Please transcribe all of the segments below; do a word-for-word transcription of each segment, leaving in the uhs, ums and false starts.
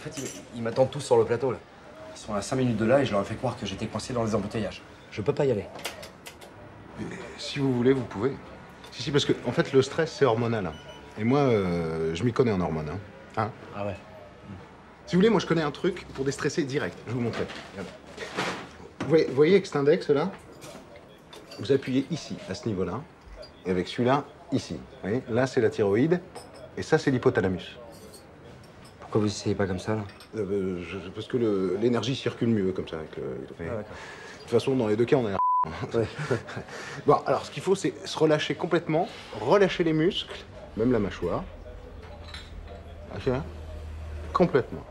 fait, ils, ils m'attendent tous sur le plateau, là. Ils sont à cinq minutes de là et je leur ai fait croire que j'étais coincé dans les embouteillages. Je peux pas y aller. Et si vous voulez, vous pouvez. Si, si, parce que, en fait, le stress, c'est hormonal. Et moi, euh, je m'y connais en hormones. Hein. Hein? Ah ouais. Si vous voulez, moi, je connais un truc pour déstresser direct. Je vais vous montrer. Vous voyez, vous voyez avec cet index, là, vous appuyez ici, à ce niveau-là, et avec celui-là, ici. Vous voyez, là, c'est la thyroïde, et ça, c'est l'hypothalamus. Pourquoi vous essayez pas comme ça, là? Euh, je, parce que l'énergie circule mieux comme ça. Avec le, ah, d'accord. De toute façon, dans les deux cas, on a ouais. Bon, alors, ce qu'il faut, c'est se relâcher complètement, relâcher les muscles, même la mâchoire. Ok? Complètement.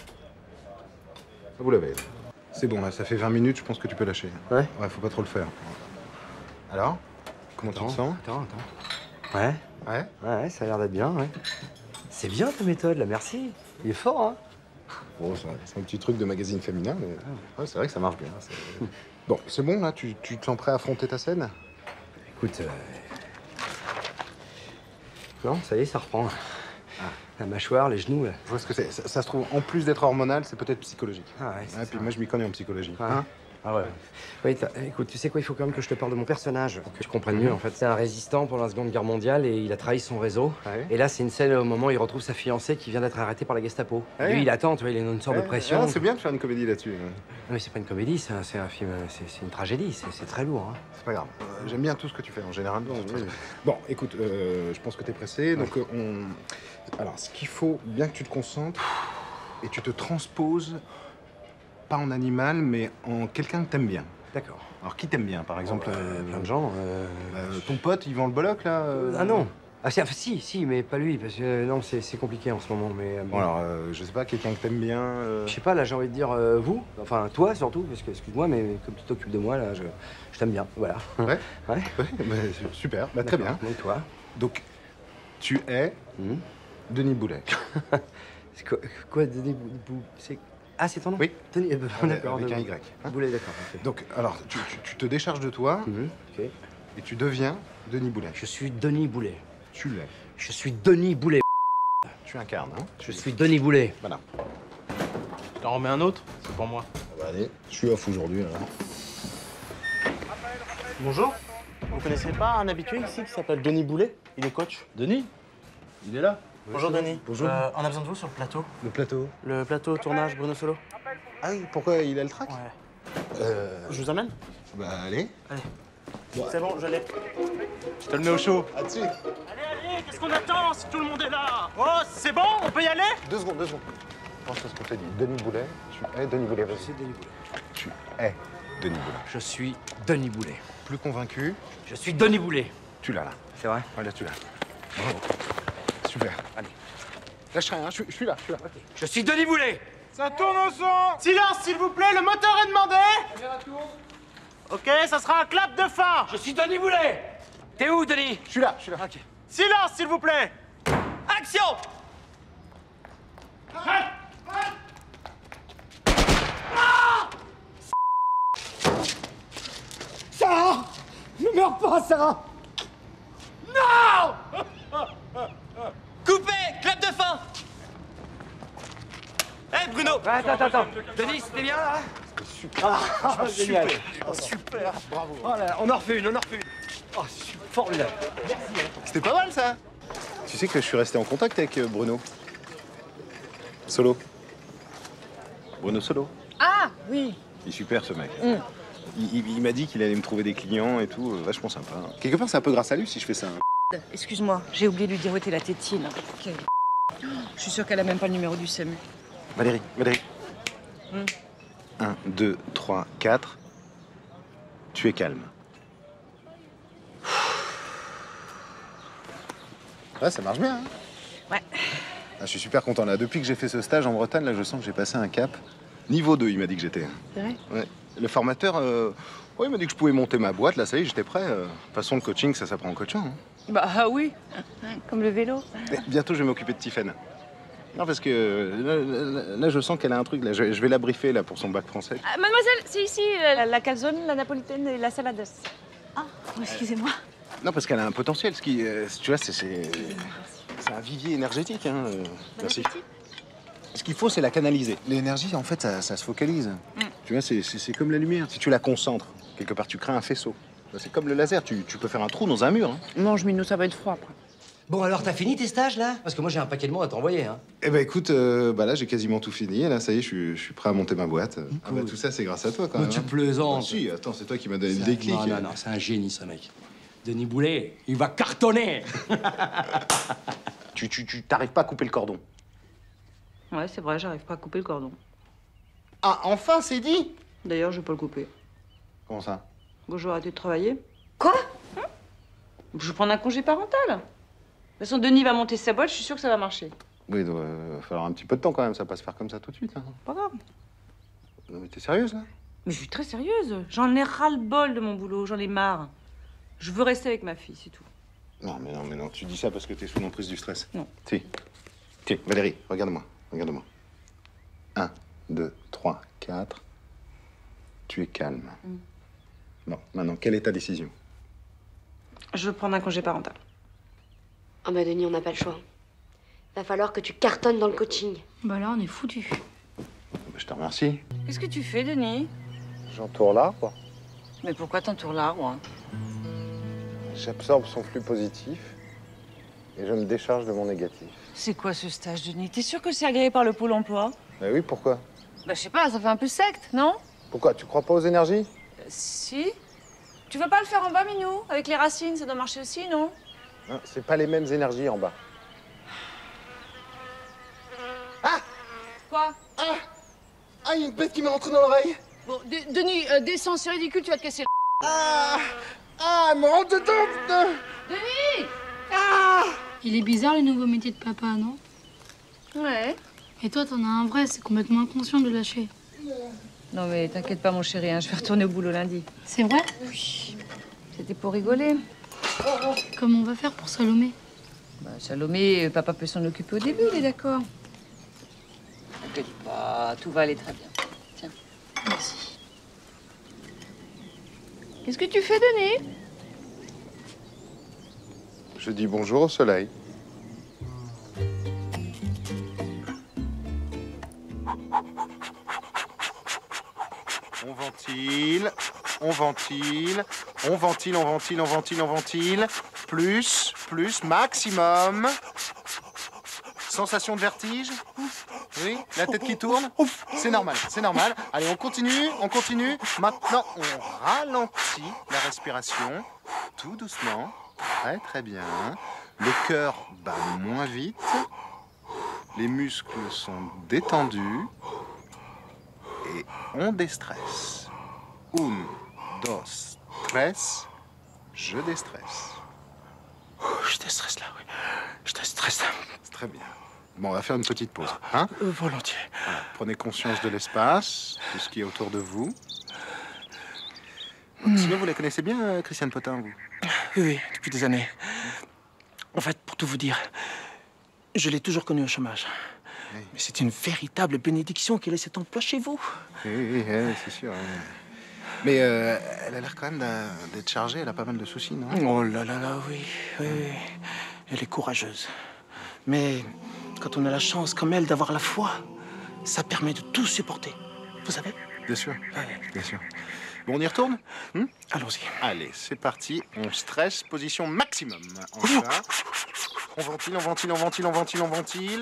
Vous l'avez. C'est bon, là, ça fait vingt minutes, je pense que tu peux lâcher. Ouais? Ouais, faut pas trop le faire. Alors? Comment attends, tu te sens? Attends, attends. Ouais? Ouais? Ouais, ça a l'air d'être bien, ouais. C'est bien ta méthode, là, merci. Il est fort, hein? Bon, c'est un petit truc de magazine féminin, mais ouais, c'est vrai que ça marche bien. Bon, c'est bon, là? Tu, tu te sens prêt à affronter ta scène? Écoute, euh... non, ça y est, ça reprend. Ah. La mâchoire, les genoux, là. Je vois ce que c'est. Ça, ça se trouve, en plus d'être hormonal, c'est peut-être psychologique. Ah ouais, c'est ouais, ça. Puis moi, je m'y connais en psychologie. Ouais. Hein? Ah ouais. Oui, écoute, tu sais quoi, il faut quand même que je te parle de mon personnage, pour que je comprenne mieux, en fait. C'est un résistant pendant la Seconde Guerre mondiale et il a trahi son réseau. Ouais. Et là, c'est une scène au moment où il retrouve sa fiancée qui vient d'être arrêtée par la Gestapo. Ouais. Lui, il attend, tu vois, il est dans une sorte Ouais. de pression. Ah, c'est bien de faire une comédie là-dessus. Non, mais c'est pas une comédie, c'est un, c'est un film, c'est une tragédie, c'est très lourd. Hein. C'est pas grave. Euh, J'aime bien tout ce que tu fais en général. Bon, oui. Bon écoute, euh, je pense que t'es pressé, donc euh, on... Alors, ce qu'il faut, bien que tu te concentres et tu te transposes, pas en animal, mais en quelqu'un que t'aimes bien. D'accord. Alors, qui t'aime bien, par exemple? Euh, plein de gens. Euh... Euh, ton pote, Yvan Le Bolloc, là euh... Ah non. Ah si, si, si, mais pas lui, parce que euh, non, c'est compliqué en ce moment, mais... Euh, bon, alors, euh, je sais pas, quelqu'un que t'aimes bien euh... Je sais pas, là, j'ai envie de dire euh, vous, enfin, toi, surtout, parce que, excuse-moi, mais comme tu t'occupes de moi, là, je, je t'aime bien, voilà. Ouais? Ouais. Ouais, bah, super, bah, très bien. Et toi? Donc, tu es mmh. Denis Boulet. C'est quoi, quoi, Denis Boulet? C'est... Ah, c'est ton nom? Oui. Denis, euh, d'accord. Avec un Y. Hein? Boulet, d'accord. Okay. Donc, alors, tu, tu, tu te décharges de toi mmh. okay. et tu deviens Denis Boulet. Je suis Denis Boulet. Tu l'es. Je suis Denis Boulet. Tu incarnes, hein? Je suis Denis Boulet. Voilà. Je t'en remets un autre? C'est pour moi. Ah bah allez, je suis off aujourd'hui, alors. Bonjour. Vous connaissez pas un habitué ici qui s'appelle Denis Boulet? Il est coach. Denis? Il est là? Bonjour Denis. Bonjour. Euh, on a besoin de vous sur le plateau. Le plateau? Le plateau tournage Bruno Solo. Ah oui, pourquoi il a le trac? Ouais. Euh... Je vous amène? Bah allez. Allez. Ouais. C'est bon, je l'ai. Je te le mets au chaud. À dessus. Allez, allez, qu'est-ce qu'on attend si tout le monde est là? Oh, c'est bon, on peut y aller? Deux secondes, deux secondes. Pense à ce qu'on t'a dit. Denis Boulet, tu es Denis Boulet. Je suis Denis Boulet. Tu es Denis Boulet. Je suis Denis Boulet. Plus convaincu? Je suis Denis Boulet. Tu l'as là. C'est vrai? Ouais, là tu l'as. Bravo. Super. Allez. Lâche rien, hein. je, je suis là, je suis là. Okay. Je suis Denis Boulet. Ça tourne au son. Silence, s'il vous plaît, le moteur est demandé. Caméra tourne. Ok, ça sera un clap de fin. Je suis Denis Boulet. T'es où, Denis? Je suis là, je suis là. Ok. Silence, s'il vous plaît. Action! Sarah! Ne meurs pas, Sarah! Non! Coupé! Clap de fin! Hé, hey, Bruno! Ouais, attends, attends, attends. Denis, c'était bien, là? Ah, ah, génial! Oh, super! Bravo. Oh là, on en refait une, on en refait une. Oh, c'est formidable. C'était pas mal ça. Tu sais que je suis resté en contact avec Bruno. Solo. Bruno Solo. Ah, oui. Il est super ce mec. Mm. Il, il, il m'a dit qu'il allait me trouver des clients et tout, euh, vachement sympa. Quelque part, c'est un peu grâce à lui si je fais ça. Hein. Excuse-moi, j'ai oublié de lui dire où était la tétine. Quelle... Je suis sûre qu'elle a même pas le numéro du S A M U. Valérie, Valérie. Mm. un, deux, trois, quatre. Tu es calme. Ouais, ça marche bien. Hein. Ouais. Ah, je suis super content là. Depuis que j'ai fait ce stage en Bretagne, là, je sens que j'ai passé un cap. Niveau deux, il m'a dit que j'étais. C'est vrai? Ouais. Le formateur, euh... ouais, il m'a dit que je pouvais monter ma boîte. Là, ça y est, j'étais prêt. De toute façon, le coaching, ça s'apprend en coachant. Hein. Bah ah oui, comme le vélo. Mais bientôt, je vais m'occuper de Tiffaine. Non, parce que là, là, là, je sens qu'elle a un truc. Là, je, je vais la briefer là pour son bac français. Ah, mademoiselle, c'est ici la, la calzone, la napolitaine et la salade. Ah, oh, excusez-moi. Non, parce qu'elle a un potentiel. Ce qui, euh, tu vois, c'est c'est un vivier énergétique. Hein. Euh, merci. Ce qu'il faut, c'est la canaliser. L'énergie, en fait, ça, ça se focalise. Mm. Tu vois, c'est comme la lumière. Si tu la concentres, quelque part, tu crées un faisceau. C'est comme le laser, tu, tu peux faire un trou dans un mur. Hein. Non, je Minou, ça va être froid après. Bon, alors, t'as fini tes stages, là? Parce que moi, j'ai un paquet de mots à t'envoyer, hein. Eh ben, écoute, euh, bah là, j'ai quasiment tout fini. Et là, ça y est, je suis, je suis prêt à monter ma boîte. Cool. Ah bah, tout ça, c'est grâce à toi, quand Mais même. tu hein. plaisantes. Ah, si, attends, c'est toi qui m'as donné le un... déclic. Non, non, non, c'est un génie, ce mec. Denis Boulet, il va cartonner. Tu, tu, tu t'arrives pas à couper le cordon. Ouais, c'est vrai, j'arrive pas à couper le cordon. Ah, enfin, c'est dit. D'ailleurs, je vais pas le couper. Comment ça? Bon, je vais arrêter de travailler. Quoi? Hein? Je vais prendre un congé parental. De toute façon, Denis va monter sa boîte, je suis sûre que ça va marcher. Oui, il doit euh, falloir un petit peu de temps quand même, ça va pas se faire comme ça tout de suite. Hein. Pas grave. Non, mais t'es sérieuse, là? Mais je suis très sérieuse. J'en ai ras-le-bol de mon boulot, j'en ai marre. Je veux rester avec ma fille, c'est tout. Non, mais non, mais non, tu dis ça parce que t'es sous l'emprise du stress. Non. Si. Tiens, Valérie, regarde-moi, regarde-moi. Un, deux, trois, quatre. Tu es calme. Mm. Bon, maintenant, quelle est ta décision? Je veux prendre un congé parental. Ah bah Denis, on n'a pas le choix. Va falloir que tu cartonnes dans le coaching. Bah là, on est foutus. Bah, je te remercie. Qu'est-ce que tu fais, Denis? J'entoure l'arbre. Mais pourquoi t'entoures l'arbre hein? J'absorbe son flux positif et je me décharge de mon négatif. C'est quoi ce stage, Denis? T'es sûr que c'est agréé par le Pôle emploi? Bah oui, pourquoi? Bah je sais pas, ça fait un peu secte, non? Pourquoi? Tu crois pas aux énergies? euh, Si. Tu veux pas le faire en bas, Minou? Avec les racines, ça doit marcher aussi, non? Hein, c'est pas les mêmes énergies en bas. Ah! Quoi? Ah! Ah, il y a une peste qui m'est rentrée dans l'oreille. Bon, de Denis, euh, descends, c'est ridicule, tu vas te casser le... Ah! Ah, elle me rentre dedans, putain! Denis! Ah! Il est bizarre le nouveau métier de papa, non? Ouais. Et toi, t'en as un vrai, c'est complètement inconscient de lâcher. Non mais t'inquiète pas, mon chéri, hein, je vais retourner au boulot lundi. C'est vrai? Oui. C'était pour rigoler. Comment on va faire pour Salomé? Bah, Salomé, papa peut s'en occuper au début, il est d'accord. T'inquiète pas, tout va aller très bien. Tiens. Merci. Qu'est-ce que tu fais, Denis? Je dis bonjour au soleil. On ventile, on ventile, on ventile, on ventile, on ventile, on ventile. Plus, plus, maximum. Sensation de vertige? Oui, la tête qui tourne? C'est normal, c'est normal. Allez, on continue, on continue. Maintenant, on ralentit la respiration, tout doucement. Très, très bien. Le cœur bat moins vite. Les muscles sont détendus. Et on déstresse. Un, dos, tres. Je déstresse. Je déstresse là, oui. Je déstresse là. C'est très bien. Bon, on va faire une petite pause. Hein? Euh, volontiers. Voilà. Prenez conscience de l'espace, de ce qui est autour de vous. Mm. Sinon, vous la connaissez bien, euh, Christiane Potin, vous? Oui, oui, depuis des années. En fait, pour tout vous dire, je l'ai toujours connue au chômage. Oui. Mais c'est une véritable bénédiction qu'elle ait cet emploi chez vous. Oui, oui, oui, c'est sûr. Oui. Mais euh, elle a l'air quand même d'être chargée, elle a pas mal de soucis, non? Oh là là là, oui, oui, oui. Elle est courageuse. Mais quand on a la chance, comme elle, d'avoir la foi, ça permet de tout supporter. Vous savez? Bien sûr, ouais. Bien sûr. Bon, on y retourne? hmm Allons-y. Allez, c'est parti. On stresse, position maximum. Enfin. On ventile, on ventile, on ventile, on ventile, on ventile.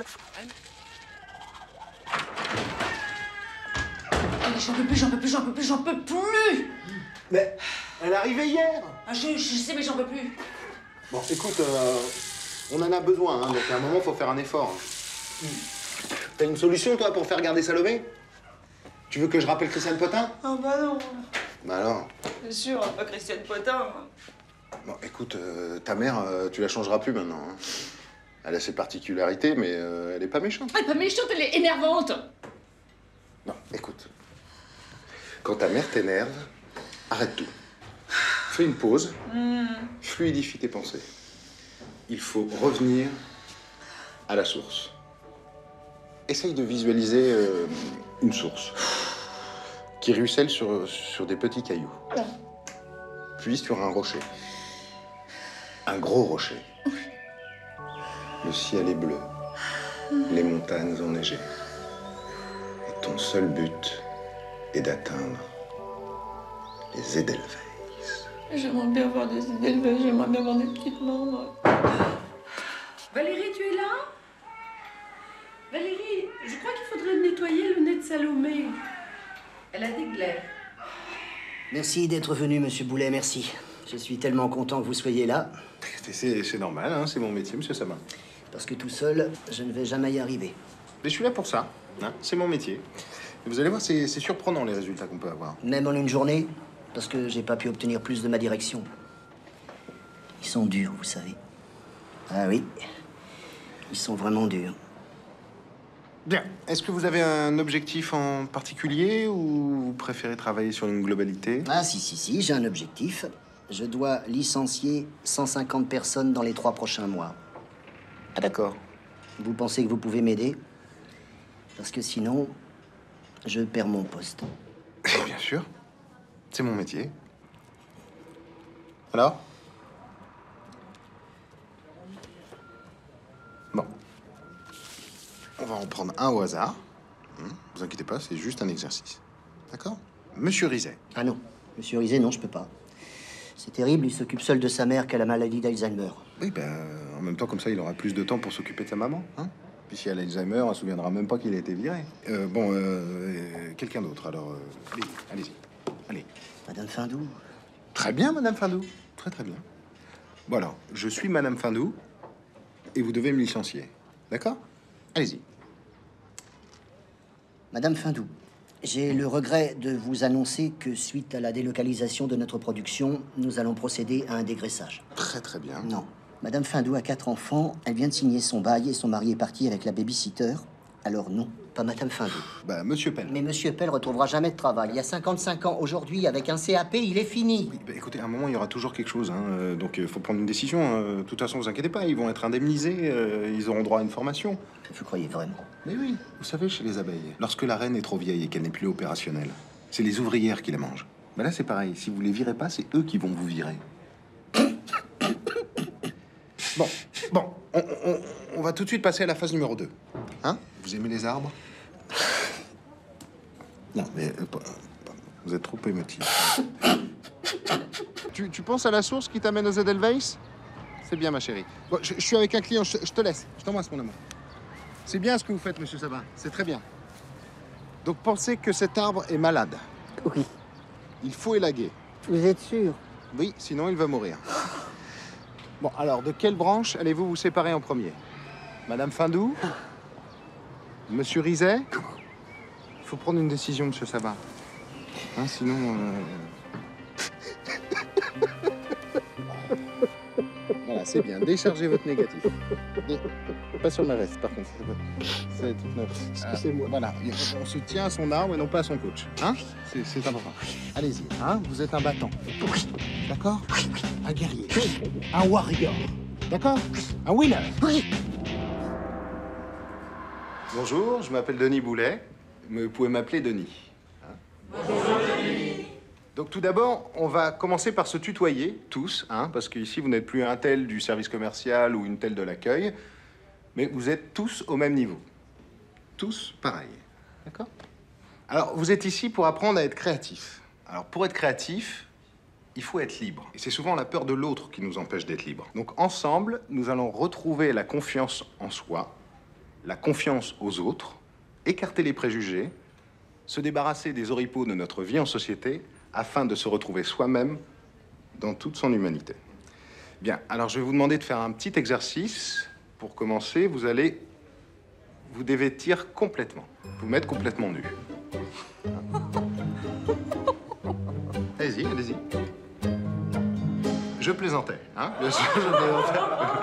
J'en peux plus, j'en peux plus, j'en peux plus, j'en peux plus. Mais elle est arrivée hier. Ah, je, je sais, mais j'en peux plus. Bon, écoute, euh, on en a besoin, hein, donc à un moment, faut faire un effort. T'as une solution, toi, pour faire garder Salomé? Tu veux que je rappelle Christiane Potin? Ah bah non. Bah alors. Bien sûr, pas Christiane Potin. Bon, écoute, euh, ta mère, euh, tu la changeras plus maintenant. Hein. Elle a ses particularités, mais euh, elle est pas méchante. Elle est pas méchante, elle est énervante. Non, écoute. Quand ta mère t'énerve, arrête tout. Fais une pause. Mm. Fluidifie tes pensées. Il faut revenir à la source. Essaye de visualiser euh, une source qui ruisselle sur, sur des petits cailloux. Puis sur un rocher. Un gros rocher. Le ciel est bleu. Les montagnes enneigées. Mon seul but est d'atteindre les Edelweiss. J'aimerais bien avoir des Edelweiss, j'aimerais bien avoir des petites mains, moi. Valérie, tu es là? Valérie, je crois qu'il faudrait nettoyer le nez de Salomé. Elle a des glaires. Merci d'être venu, monsieur Boulet, merci. Je suis tellement content que vous soyez là. C'est normal, hein, c'est mon métier, monsieur Sabin. Parce que tout seul, je ne vais jamais y arriver. Mais je suis là pour ça, hein, c'est mon métier. Et vous allez voir, c'est surprenant les résultats qu'on peut avoir. Même en une journée, parce que j'ai pas pu obtenir plus de ma direction. Ils sont durs, vous savez. Ah oui, ils sont vraiment durs. Bien. Est-ce que vous avez un objectif en particulier ou vous préférez travailler sur une globalité? Ah si, si, si, j'ai un objectif. Je dois licencier cent cinquante personnes dans les trois prochains mois. Ah d'accord. Vous pensez que vous pouvez m'aider? Parce que sinon, je perds mon poste. Bien sûr. C'est mon métier. Alors? Bon. On va en prendre un au hasard. Hum, vous inquiétez pas, c'est juste un exercice. D'accord? Monsieur Rizet. Ah non. Monsieur Rizet, non, je peux pas. C'est terrible, il s'occupe seul de sa mère qui a la maladie d'Alzheimer. Oui, ben, en même temps, comme ça, il aura plus de temps pour s'occuper de sa maman, hein? Puis si elle a Alzheimer, on se souviendra même pas qu'il a été viré. Euh, bon, euh, euh, quelqu'un d'autre, alors... Euh, allez, allez-y. Allez. Madame Findou. Très bien, Madame Findou. Très, très bien. Bon, alors, je suis Madame Findou et vous devez me licencier. D'accord? Allez-y. Madame Findou, j'ai le regret de vous annoncer que suite à la délocalisation de notre production, nous allons procéder à un dégraissage. Très, très bien. Non. Madame Findou a quatre enfants, elle vient de signer son bail et son mari est parti avec la babysitter. Alors non, pas Madame Findou. Bah, Monsieur Pell. Mais Monsieur Pell retrouvera jamais de travail. Il y a cinquante-cinq ans aujourd'hui, avec un C A P, il est fini. Oui, bah, écoutez, à un moment, il y aura toujours quelque chose. Hein, euh, donc, il faut prendre une décision. Hein. De toute façon, vous inquiétez pas, ils vont être indemnisés. Euh, ils auront droit à une formation. Vous croyez vraiment? Mais oui, vous savez, chez les abeilles, lorsque la reine est trop vieille et qu'elle n'est plus opérationnelle, c'est les ouvrières qui la mangent. Bah là, c'est pareil. Si vous les virez pas, c'est eux qui vont vous virer. Bon, bon, on, on, on va tout de suite passer à la phase numéro deux. Hein? Vous aimez les arbres? Non, mais euh, vous êtes trop émotif. tu, tu penses à la source qui t'amène aux Edelweiss? C'est bien, ma chérie. Bon, je, je suis avec un client, je, je te laisse. Je t'embrasse, mon amour. C'est bien ce que vous faites, monsieur Sabin. C'est très bien. Donc, pensez que cet arbre est malade. Oui. Il faut élaguer. Vous êtes sûr? Oui, sinon il va mourir. Bon, alors, de quelle branche allez-vous vous séparer en premier? Madame Findou? Monsieur Rizet? Il faut prendre une décision, monsieur Sabin. Hein, sinon... Euh... Voilà, c'est bien. Déchargez votre négatif. Dé... Pas sur ma veste, par contre. C'est toute neuve. Excusez-moi. Euh, voilà, on se tient à son arbre et non pas à son coach. Hein? C'est important. Allez-y, hein? Vous êtes un battant. D'accord? Un guerrier. Un warrior. D'accord? Un winner. Bonjour, je m'appelle Denis Boulet, mais vous pouvez m'appeler Denis. Hein? Bonjour, Denis. Donc tout d'abord, on va commencer par se tutoyer, tous, hein, parce qu'ici, vous n'êtes plus un tel du service commercial ou une telle de l'accueil, mais vous êtes tous au même niveau. Tous pareil. D'accord? Alors, vous êtes ici pour apprendre à être créatif. Alors, pour être créatif, il faut être libre. Et c'est souvent la peur de l'autre qui nous empêche d'être libre. Donc, ensemble, nous allons retrouver la confiance en soi, la confiance aux autres, écarter les préjugés, se débarrasser des oripeaux de notre vie en société afin de se retrouver soi-même dans toute son humanité. Bien, alors je vais vous demander de faire un petit exercice. Pour commencer, vous allez vous dévêtir complètement, vous mettre complètement nu. Allez-y, allez-y. Je plaisantais, hein? Bien sûr, je plaisantais.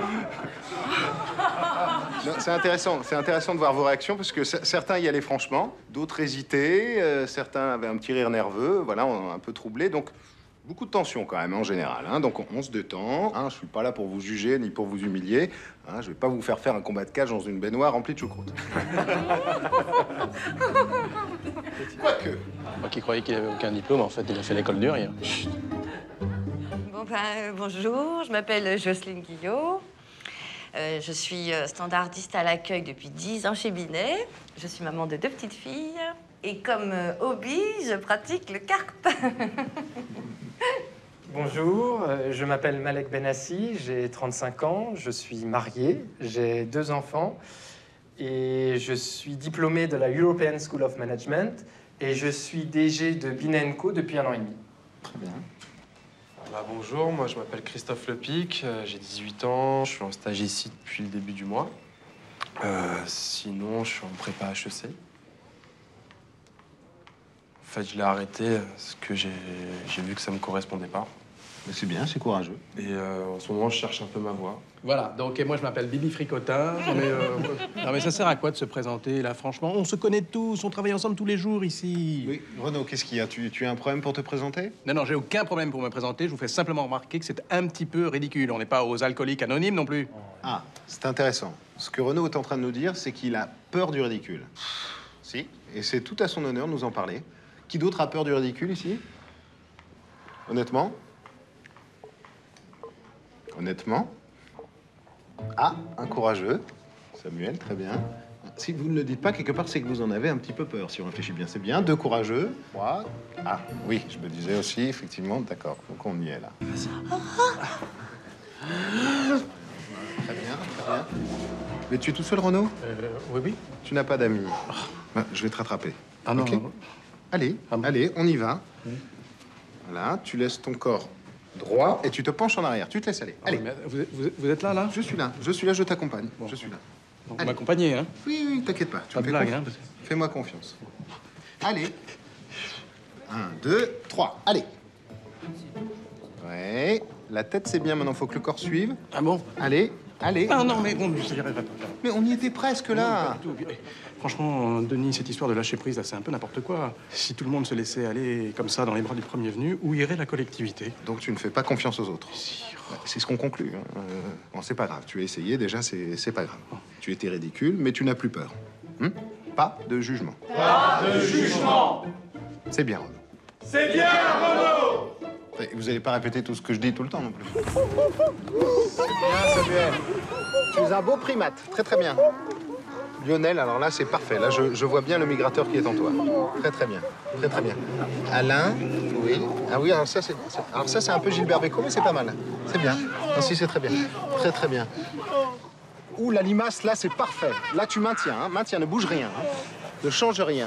C'est intéressant, c'est intéressant de voir vos réactions parce que certains y allaient franchement, d'autres hésitaient, euh, certains avaient un petit rire nerveux, voilà, on est un peu troublés, donc beaucoup de tension quand même en général. Hein, donc on, on se détend, hein, je suis pas là pour vous juger ni pour vous humilier, hein, je vais pas vous faire faire un combat de cage dans une baignoire remplie de choucroute. Quoique. Moi qui croyais qu'il avait aucun diplôme, en fait, il a fait l'école du rire. Bon ben, euh, bonjour, je m'appelle Jocelyne Guillot. Euh, je suis euh, standardiste à l'accueil depuis dix ans chez Binet. Je suis maman de deux petites filles. Et comme euh, hobby, je pratique le carpe. Bonjour, euh, je m'appelle Malek Benassi, j'ai trente-cinq ans, je suis marié, j'ai deux enfants et je suis diplômé de la European School of Management et je suis D G de Binet and Co depuis un an et demi. Très bien. Bah, bonjour, moi je m'appelle Christophe Lepic, euh, j'ai dix-huit ans, je suis en stage ici depuis le début du mois. Euh, sinon, je suis en prépa H E C. En fait, je l'ai arrêté parce que j'ai j'ai vu que ça me correspondait pas. Mais c'est bien, c'est courageux. Et euh, en ce moment, je cherche un peu ma voie. Voilà, donc et moi je m'appelle Bibi Fricotin. Mais, euh, non mais ça sert à quoi de se présenter là, franchement? On se connaît tous, on travaille ensemble tous les jours ici. Oui, Renaud, qu'est-ce qu'il y a? tu, tu as un problème pour te présenter? Non, non, j'ai aucun problème pour me présenter. Je vous fais simplement remarquer que c'est un petit peu ridicule. On n'est pas aux alcooliques anonymes non plus. Ah, c'est intéressant. Ce que Renaud est en train de nous dire, c'est qu'il a peur du ridicule. Si, et c'est tout à son honneur de nous en parler. Qui d'autre a peur du ridicule ici? Honnêtement? Honnêtement? Ah, un courageux. Samuel, très bien. Si vous ne le dites pas, quelque part, c'est que vous en avez un petit peu peur, si on réfléchit bien. C'est bien. Deux courageux. Trois. Ah, oui, je me disais aussi, effectivement, d'accord. Donc on y est, là. Vas-y. Très bien, très bien. Mais tu es tout seul, Renaud? Euh, oui, oui. Tu n'as pas d'amis. Ben, je vais te rattraper. Ah non, Ok. non. Allez, Ah bon. allez, on y va. Oui. Voilà, tu laisses ton corps droit et tu te penches en arrière. Tu te laisses aller. Ah Allez. oui, mais vous, êtes, vous êtes- vous êtes là, là? Je suis là, je suis là, je t'accompagne. Bon. Je suis là. Donc vous Allez. m'accompagnez, hein? Oui, oui, t'inquiète pas. Tu Pas me de fais blague, confi- hein? parce que- Fais-moi confiance. Allez. Un, deux, trois. Allez. Ouais. La tête, c'est bien. Maintenant, faut que le corps suive. Ah bon? Allez, allez. Ah non, mais bon, j'y arriverai pas. Mais on y était presque, Non, là. pas du tout. Eh, Franchement, Denis, cette histoire de lâcher prise, là, c'est un peu n'importe quoi. Si tout le monde se laissait aller comme ça dans les bras du premier venu, où irait la collectivité? Donc, tu ne fais pas confiance aux autres. Si. Bah, c'est ce qu'on conclut. hein. Euh, bon, c'est pas grave. Tu as essayé, déjà, c'est c'est pas grave. Tu étais ridicule, mais tu n'as plus peur. Hum Pas de jugement. Pas de jugement. C'est bien, Renaud. C'est bien, Renaud. Et vous n'allez pas répéter tout ce que je dis tout le temps non plus. Bien, Samuel. Tu es un beau primate. Très, très bien. Lionel, alors là, c'est parfait. Là, je, je vois bien le migrateur qui est en toi. Très, très bien. Très, très bien. Alain, oui. Ah oui, alors ça, c'est c'est- alors ça, c'est un peu Gilbert Bécaud, mais c'est pas mal. C'est bien. Ah, si, c'est très bien. Très, très bien. Ouh, la limace, là, c'est parfait. Là, tu maintiens. Hein. Maintiens, ne bouge rien. hein. Ne change rien.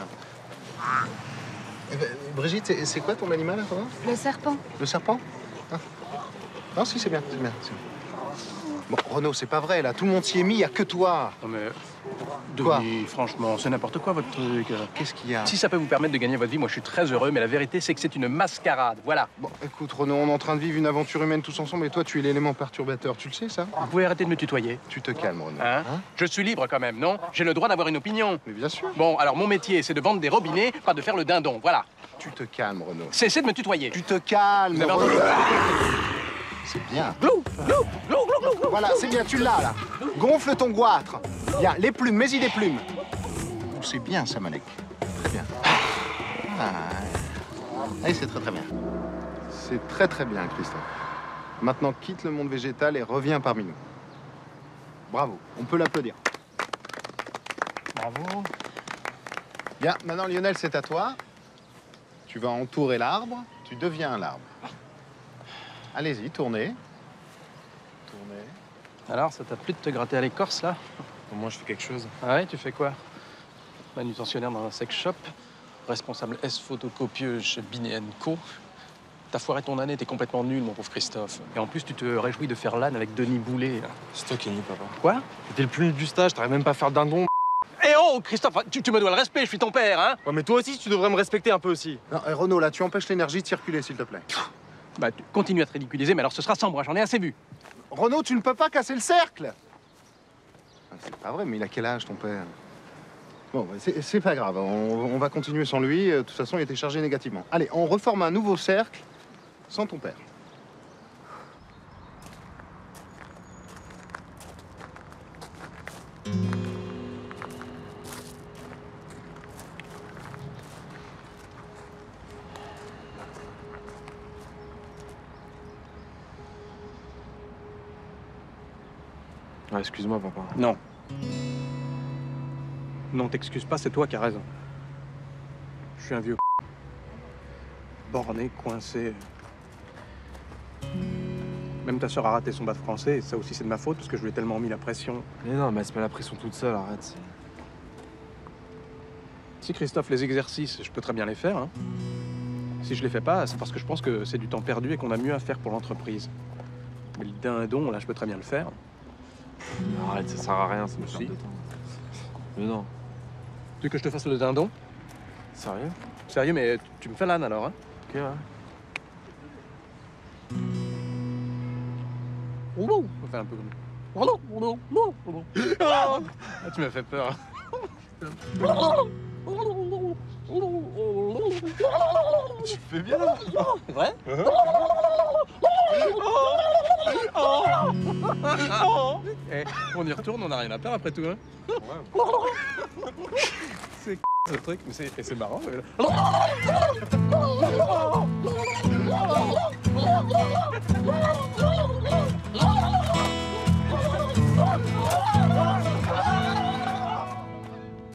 Eh ben, Brigitte, c'est- c'est quoi ton animal, là, toi? Le serpent. Le serpent? Ah. Non, si, c'est bien, c'est bien, c'est bien. Bon, Renaud, c'est pas vrai, là. Tout le monde s'y est mis, il n'y a que toi. Non mais... Quoi? Denis, franchement, c'est n'importe quoi, votre truc. Qu'est-ce qu'il y a? Si ça peut vous permettre de gagner votre vie, moi, je suis très heureux, mais la vérité, c'est que c'est une mascarade. Voilà. Bon, écoute, Renaud, on est en train de vivre une aventure humaine tous ensemble, et toi, tu es l'élément perturbateur. Tu le sais, ça? Vous pouvez arrêter de me tutoyer. Tu te calmes, Renaud. Hein? Je suis libre quand même, non? J'ai le droit d'avoir une opinion. Mais bien sûr. Bon, alors mon métier, c'est de vendre des robinets, pas de faire le dindon. Voilà. Tu te calmes, Renaud. Cessez de me tutoyer. Tu te calmes, Vous avez Renaud. entendu? C'est bien. Glou, glou, glou, glou, glou. Voilà, c'est bien, tu l'as, là. Gonfle ton goitre. Bien, les plumes, mets-y des plumes. Oh, c'est bien, ça, Malek. Très bien. Ah, allez, c'est très, très bien. C'est très, très bien, Christophe. Maintenant, quitte le monde végétal et reviens parmi nous. Bravo, on peut l'applaudir. Bravo. Bien, maintenant, Lionel, c'est à toi. Tu vas entourer l'arbre. Tu deviens un arbre. Allez-y, tournez. Tournez. Alors, ça t'a plu de te gratter à l'écorce, là? Moi, je fais quelque chose. Ah ouais, tu fais quoi? Manutentionnaire dans un sex shop, responsable S photocopieuse chez Binet and Co. T'as foiré ton année, t'es complètement nul, mon pauvre Christophe. Et en plus, tu te réjouis de faire l'âne avec Denis Boulet. C'est toi qui es nul, papa. Quoi? T'es le plus nul du stage, t'arrives même pas à faire dindon. Eh oh, Christophe, tu, tu me dois le respect, je suis ton père, hein? Ouais, mais toi aussi, tu devrais me respecter un peu aussi. Non, eh, Renaud, là, tu empêches l'énergie de circuler, s'il te plaît. Bah, tu continues à te ridiculiser, mais alors ce sera sans moi, j'en ai assez vu. Renaud, tu ne peux pas casser le cercle. Ah, c'est pas vrai, mais il a quel âge, ton père? Bon, bah, c'est c'est pas grave, on, on va continuer sans lui. De toute façon, il était chargé négativement. Allez, on reforme un nouveau cercle sans ton père. Ah, excuse-moi, papa. Non. Non, t'excuses pas, c'est toi qui as raison. Je suis un vieux borné, coincé. Même ta sœur a raté son bac français, et ça aussi c'est de ma faute parce que je lui ai tellement mis la pression. Mais non, mais elle se met la pression toute seule, arrête. Si Christophe, les exercices, je peux très bien les faire. Hein. Si je les fais pas, c'est parce que je pense que c'est du temps perdu et qu'on a mieux à faire pour l'entreprise. Mais le dindon, là, je peux très bien le faire. Mais arrête, ça sert à rien, ça me perd de temps. Mais non. Tu veux que je te fasse le dindon? Sérieux? Sérieux, mais tu me fais l'âne alors, hein? Ok, ouais. On fait un peu comme... Ah, tu m'as fait peur. Tu fais bien là. Vrai? Eh, on y retourne, on n'a rien à faire après tout, hein? C'est ce truc, mais c'est c'est marrant. Mais...